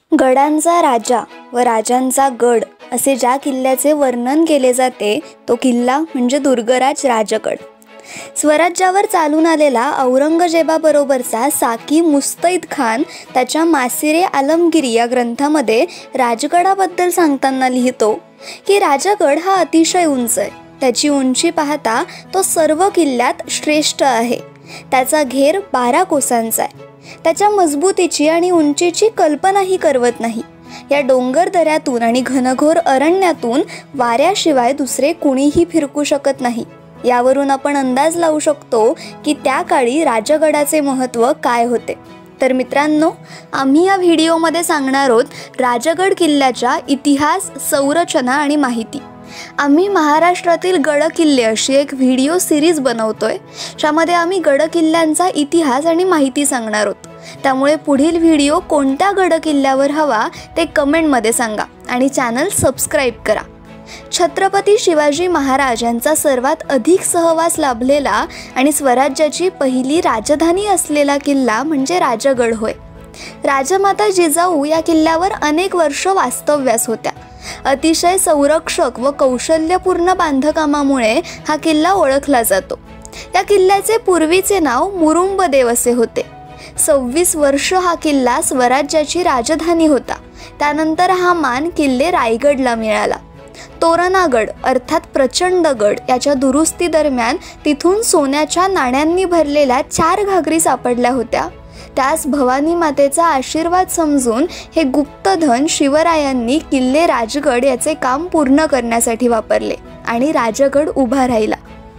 गडांचा राजा व राजांचा गड असे ज्या किल्ल्याचे वर्णन केले जाते तो किल्ला म्हणजे दुर्गराज राजगड। स्वराज्यावर चालून आलेला औरंगजेबाबरोबरचा साकी मुस्तैद खान त्याच्या मासिरे आलमगिरी या ग्रंथामध्ये राजगडाबद्दल सांगताना लिहितो की राजगड हा अतिशय उंच आहे। त्याची उंची पाहता तो सर्व किल्ल्यात श्रेष्ठ आहे। त्याचा घेर 12 कोसांचा आहे। त्याच्या मजबूतीची आणि उंचीची कल्पनाही करवत नाही। या डोंगर दऱ्यातून आणि घनघोर अरण्यातून वाऱ्याशिवाय दुसरे कुणीही फिरकू शकत नाही। यावरून आपण अंदाज लावू शकतो की त्या काळी राजगडाचे महत्त्व काय होते। तर मित्रांनो, आम्ही या व्हिडिओमध्ये सांगणार आहोत राजगड किल्ल्याचा इतिहास, संरचना आणि माहिती। आम्ही महाराष्ट्रातील गड किल्ले अशी एक व्हिडिओ सिरीज बनवतोय, ज्यामध्ये आम्ही गड किल्ल्यांचा इतिहास आणि माहिती सांगणार आहोत। त्यामुळे पुढील व्हिडिओ कोणत्या गड किल्ल्यावर हवा ते कमेंटमध्ये सांगा आणि चॅनल सबस्क्राइब करा। छत्रपती शिवाजी महाराज यांचा सर्वात अधिक सहवास लाभलेला आणि स्वराज्याची पहिली राजधानी असलेला किल्ला म्हणजे राजगड होय। राजमाता जिजाऊ या किल्ल्यावर अनेक वर्ष वास्तव्यास होत्या। अतिशय संरक्षक व कौशल्यपूर्ण बांधकामामुळे हा किल्ला ओळखला जातो। या किल्ल्याचे पूर्वीचे नाव मुरुंबदेव असे होते। 26 वर्ष हा किल्ला स्वराज्याची राजधानी होता। त्यानंतर हा मान किल्ले रायगडला मिळाला। तोरणागड अर्थात प्रचंडगड याच्या दुरुस्ती दरम्यान तिथून सोन्याच्या नाण्यांनी भरलेल्या 4 घागरी सापडल्या होत्या। त्यास भवानी मातेचा आशीर्वाद समजून हे गुप्तधन शिवरायांनी किल्ले राजगड याचे काम पूर्ण करण्यासाठी वापरले आणि राजगड उभा राहिला।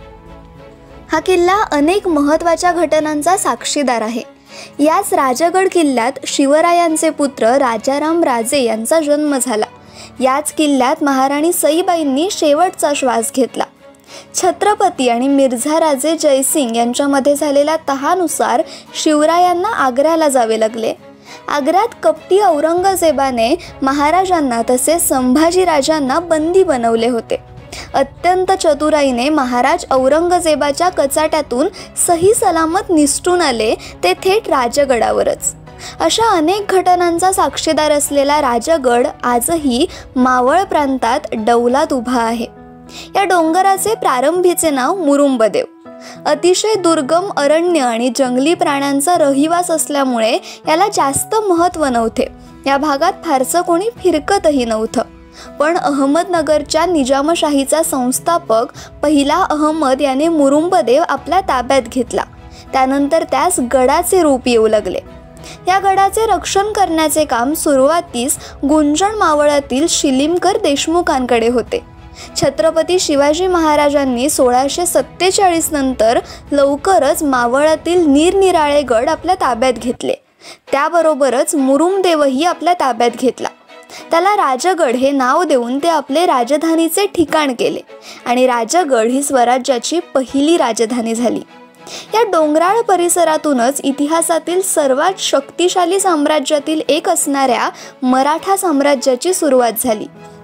हा किल्ला अनेक महत्त्वाच्या घटनांचा साक्षीदार आहे। याच राजगड किल्ल्यात शिवरायांचे पुत्र राजाराम राजे यांचा जन्म झाला। याच किल्ल्यात महाराणी सईबाईंनी शेवटचा श्वास घेतला। छत्रपती आणि मिर्झा राजे जयसिंग यांच्यामध्ये झालेल्या तहानुसार शिवरायांना आग्र्याला जावे लागले। आग्र्यात कपटी औरंगजेबाने महाराजांना तसेच संभाजी राजांना बंदी बनवले होते। अत्यंत चतुराईने महाराज औरंगजेबाच्या कचाट्यातून सही सलामत निसटून आले, ते थेट राजगडावरच। अशा अनेक घटनांचा साक्षीदार असलेला राजगड आजही मावळ प्रांतात डौलात उभा आहे। या डोंगराचे प्रारंभीचे नाव मुरुंबदेव। अतिशय दुर्गम अरण्य आणि जंगली प्राण्यांचा रहिवास असल्यामुळे याला जास्त महत्त्व नव्हते। या भागात फारसं कोणी फिरकतही नव्हतं। पण अहमदनगरच्या निजामशाहीचा संस्थापक पहिला अहमद याने मुरुंबदेव आपल्या ताब्यात घेतला। त्यानंतर त्यास गडाचे रूप येऊ लागले। या गडाचे रक्षण करण्याचे काम सुरुवातीस गुंजण मावळातील शिलीमकर देशमुखांकडे होते। छत्रपती शिवाजी महाराजांनी 1647 नंतर लवकरच मावळातील निरनिराळे गड आपल्या ताब्यात घेतले। त्याबरोबरच मुरुंबदेवही आपल्या ताब्यात घेतला। त्याला राजगड हे नाव देऊन ते आपले राजधानीचे ठिकाण केले आणि राजगड ही स्वराज्याची पहिली राजधानी झाली। या डोंगराळ परिसरातूनच इतिहासातील सर्वात शक्तिशाली साम्राज्यातील एक असणाऱ्या मराठा साम्राज्याची सुरुवात झाली।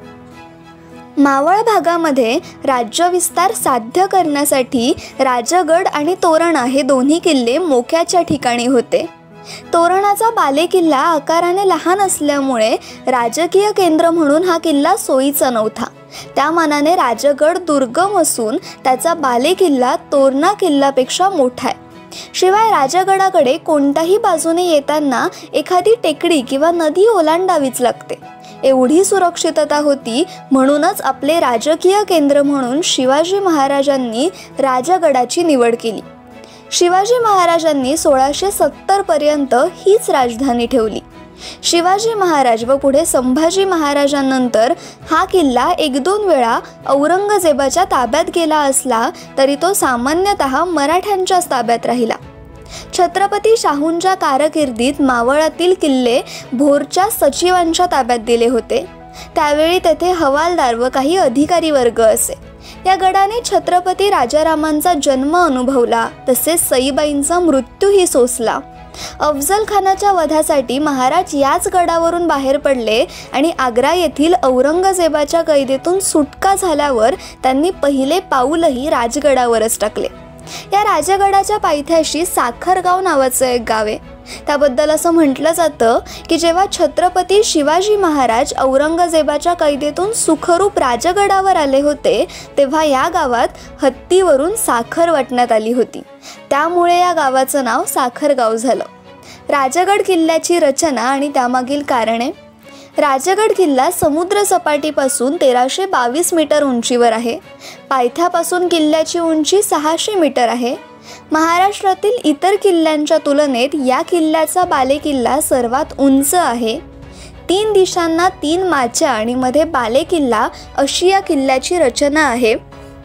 मावळ भागामध्ये राज्यविस्तार साध्य करण्यासाठी राजगड आणि तोरणा हे दोन्ही किल्ले मोक्याच्या ठिकाणी होते। तोरणाचा बालेकिल्ला आकाराने लहान असल्यामुळे राजकीय केंद्र म्हणून हा किल्ला सोयीचा नव्हता। त्या मानाने राजगड दुर्गम असून त्याचा बालेकिल्ला तोरणा किल्ल्यापेक्षा मोठा आहे। शिवाय राजगडाकडे कोणत्याही बाजूने येताना एखादी टेकडी किंवा नदी ओलांडावीच लागते। एवढी सुरक्षितता होती, म्हणूनच आपले राजकीय केंद्र म्हणून शिवाजी महाराजांनी राजगडाची निवड केली। शिवाजी महाराजांनी 1670 पर्यंत हीच राजधानी ठेवली। शिवाजी महाराज व पुढे संभाजी महाराजांनंतर हा किल्ला 1-2 वेळा औरंगजेबाच्या ताब्यात गेला असला तरी तो सामान्यतः मराठ्यांच्याच ताब्यात राहिला। छत्रपती शाहूंच्या कारकिर्दीत मावळातील किल्ले भोरच्या सचिवांच्या ताब्यात दिले होते। त्यावेळी तेथे हवालदार व काही अधिकारी वर्ग असे। या गडाने छत्रपती राजारामांचा जन्म अनुभवला, तसेच सईबाईंचा मृत्यूही सोसला। अफजल खानाच्या वधासाठी महाराज याच गडावरून बाहेर पडले आणि आग्रा येथील औरंगजेबाच्या कैदेतून सुटका झाल्यावर त्यांनी पहिले पाऊलही राजगडावरच टाकले। या राजगडाच्या पायथ्याशी साखरगाव नावाचं एक गाव आहे। त्याबद्दल असं म्हटलं जातं की जेव्हा छत्रपती शिवाजी महाराज औरंगजेबाच्या कैदेतून सुखरूप राजगडावर आले होते तेव्हा या गावात हत्तीवरून साखर वाटण्यात आली होती, त्यामुळे या गावाचं नाव साखरगाव झालं. राजगड किल्ल्याची रचना आणि त्यामागील कारणे. राजगड किल्ला समुद्र सपाटीपासून 1322 मीटर उंचीवर आहे. पायथ्यापासून किल्ल्याची उंची 600 मीटर आहे. महाराष्ट्रातील इतर किल्ल्यांच्या तुलनेत या किल्ल्याचा बालेकिल्ला सर्वात उंच आहे. 3 दिशांना 3 माच्या आणि मध्ये बालेकिल्ला अशी या किल्ल्याची रचना आहे.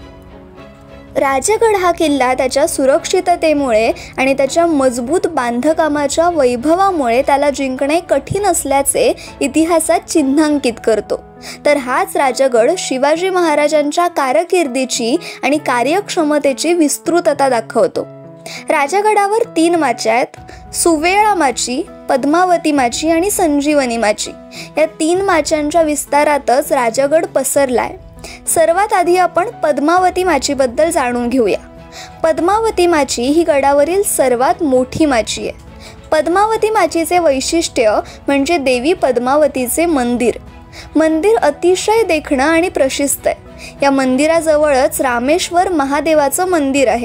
राजगड हा किल्ला त्याच्या सुरक्षिततेमुळे आणि त्याच्या मजबूत बांधकामाच्या वैभवामुळे त्याला जिंकणे कठीण असल्याचे इतिहासात चिन्हांकित करतो. तर हाच राजगड शिवाजी महाराजांच्या कारकिर्दीची आणि कार्यक्षमतेची विस्तृतता दाखवतो. राजगडावर 3 माच्या आहेत, सुवेळा माची, पद्मावती माची आणि संजीवनी माची. या 3 माच्यांच्या विस्तारातच राजगड पसरलाय. सर्वात आधी आपण पद्मावती माचीबद्दल जाणून घेऊया. पद्मावती माची ही गडावरील सर्वात मोठी माची आहे. पद्मावती माचीचे वैशिष्ट्य म्हणजे देवी पद्मावतीचे मंदिर. मंदिर अतिशय देखणं आणि प्रशस्त आहे. या मंदिराजवळच रामेश्वर महादेवाचं मंदिर आहे.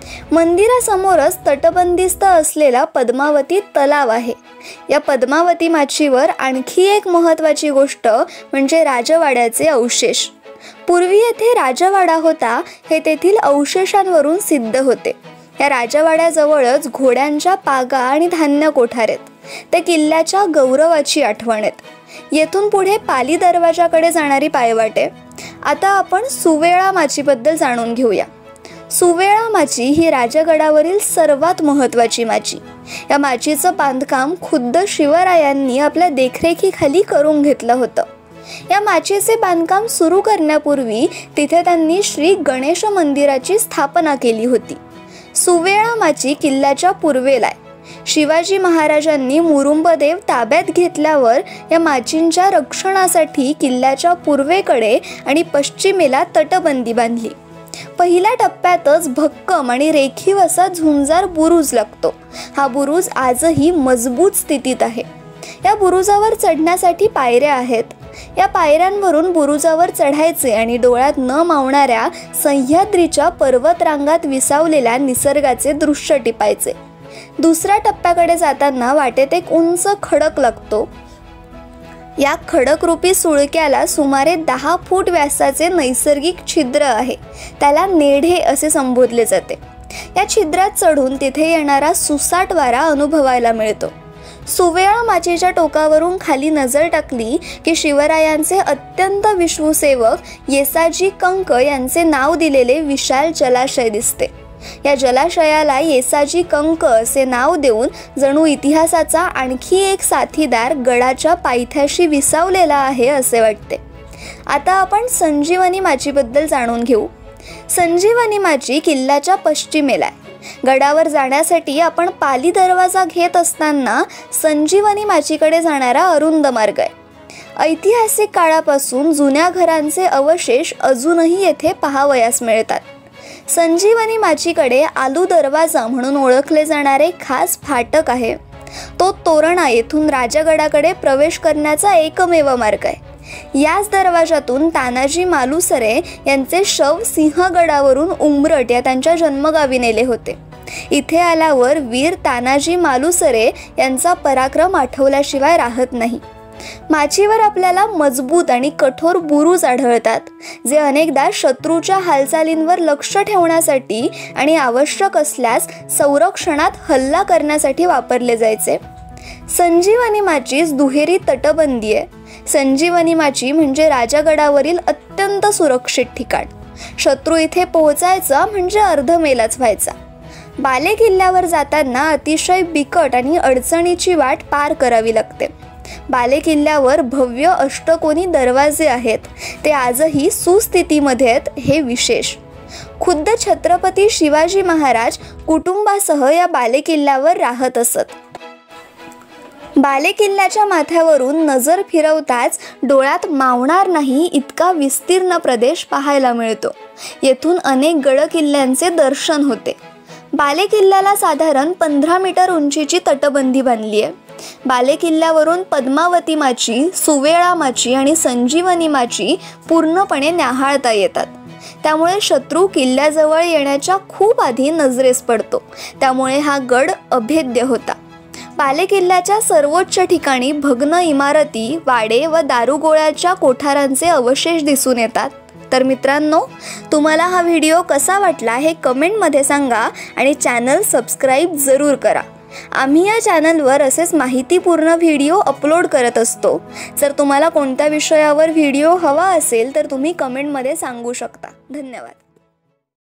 मंदिरासमोरच तटबंदिस्त असलेला पद्मावती तलाव आहे. या पद्मावती माचीवर आणखी एक महत्त्वाची गोष्ट म्हणजे राजवाड्याचे अवशेष. पूर्वी येथे राजवाडा होता हे तेथील अवशेषांवरून सिद्ध होते. या राजवाड्याजवळच घोड्यांच्या पागा आणि धान्य कोठार आहेत. ते किल्ल्याच्या गौरवाची आठवण आहेत. येथून पुढे पाली दरवाजाकडे जाणारी पायवाट आहे. आता आपण सुवेळा माचीबद्दल जाणून घेऊया. सुवेळा माची ही राजगडावरील सर्वात महत्त्वाची माची. या माचीचं बांधकाम खुद्द शिवरायांनी आपल्या देखरेखीखाली करून घेतलं होतं. या माचीचे बांधकाम सुरू करण्यापूर्वी तिथे त्यांनी श्री गणेश मंदिराची स्थापना केली होती. सुवेळा माची किल्ल्याच्या पूर्वेला आहे. शिवाजी महाराजांनी मुरुंबदेव ताब्यात घेतल्यावर या माचींच्या रक्षणासाठी किल्ल्याच्या पूर्वेकडे आणि पश्चिमेला तटबंदी बांधली. पहिल्या टप्प्यातच भक्कम आणि रेखीव असा झुंजार बुरुज लागतो. हा बुरुज आजही मजबूत स्थितीत आहे. या बुरुजावर चढण्यासाठी पायऱ्या आहेत. या पायऱ्यांवरून बुरुजावर चढायचे आणि डोळ्यात न मावणाऱ्या सह्याद्रीच्या पर्वतरांगात विसावलेल्या निसर्गाचे दृश्य टिपायचे. दुसऱ्या टप्प्याकडे जाताना वाटेत एक उंच खडक लागतो. या खडकरूपी सुळक्याला सुमारे 10 फूट व्यासाचे नैसर्गिक छिद्र आहे. त्याला नेढे असे संबोधले जाते. या छिद्रात चढून तिथे येणारा सुसाट वारा अनुभवायला मिळतो. सुवेळा माचीच्या टोकावरून खाली नजर टाकली की शिवरायांचे अत्यंत विश्वसेवक येसाजी कंक यांचे नाव दिलेले विशाल जलाशय दिसते. या जलाशयाला येसाजी कंक असे नाव देऊन जणू इतिहासाचा आणखी एक साथीदार गडाच्या पायथ्याशी विसावलेला आहे असे वाटते. आता आपण संजीवनी माचीबद्दल जाणून घेऊ. संजीवनी माची किल्ल्याच्या पश्चिमेला आहे. गडावर जाण्यासाठी आपण पाली दरवाजा घेत असताना संजीवनी माचीकडे जाणारा अरुंद मार्ग आहे. ऐतिहासिक काळापासून जुन्या घरांचे अवशेष अजूनही येथे पाहावयास मिळतात. संजीवनी माचीकडे आलू दरवाजा म्हणून ओळखले जाणारे खास फाटक आहे. तो तोरणा येथून राजगडाकडे प्रवेश करण्याचा एकमेव मार्ग आहे. याच दरवाजातून तानाजी मालुसरे यांचे शव सिंहगडावरून उंबरट या त्यांच्या जन्मगावी नेले होते. इथे आल्यावर वीर तानाजी मालुसरे यांचा पराक्रम आठवल्याशिवाय राहत नाही. माचीवर आपल्याला मजबूत आणि कठोर बुरुज आढळतात, जे अनेकदा शत्रूच्या हालचालींवर लक्ष ठेवण्यासाठी आणि आवश्यक असल्यास संरक्षणात हल्ला करण्यासाठी वापरले जायचे. संजीवनी माचीस दुहेरी तटबंदी आहे. संजीवनी माची म्हणजे राजगडावरील अत्यंत सुरक्षित ठिकाण. शत्रू इथे पोहोचायचा म्हणजे अर्धमेलाच व्हायचा. बाले किल्ल्यावर जाताना अतिशय बिकट आणि अडचणीची वाट पार करावी लागते. बाले किल्ल्यावर भव्य अष्टकोनी दरवाजे आहेत. ते आजही सुस्थितीमध्ये आहेत हे विशेष. खुद्द छत्रपती शिवाजी महाराज कुटुंबासह या बाले किल्ल्यावर राहत असत. बाले किल्ल्याच्या माथ्यावरून नजर फिरवताच डोळ्यात मावणार नाही इतका विस्तीर्ण प्रदेश पाहायला मिळतो. येथून अनेक गड किल्ल्यांचे दर्शन होते. बालेकिल्ल्याला साधारण 15 मीटर उंचीची तटबंदी बांधली आहे। बालेकिल्ल्यावरून पद्मावती माची, सुवेळा माची आणि संजीवनी माची पूर्णपणे न्याहाळता येतात। त्यामुळे शत्रू किल्ल्याजवळ येण्याच्या खूप आधी नजरेस पडतो। त्यामुळे हा गड अभेद्य होता। बालेकिल्ल्याच्या सर्वोच्च ठिकाणी भग्न इमारती, वाडे व दारुगोळ्याच्या कोठारांचे अवशेष दिसून येतात। तर मित्रांनो, तुम्हाला हा व्हिडिओ कसा वाटला हे कमेंटमध्ये सांगा आणि चॅनल सबस्क्राईब जरूर करा। आम्ही या चॅनलवर असेच माहितीपूर्ण व्हिडिओ अपलोड करत असतो। जर तुम्हाला कोणत्या विषयावर व्हिडिओ हवा असेल तर तुम्ही कमेंटमध्ये सांगू शकता। धन्यवाद।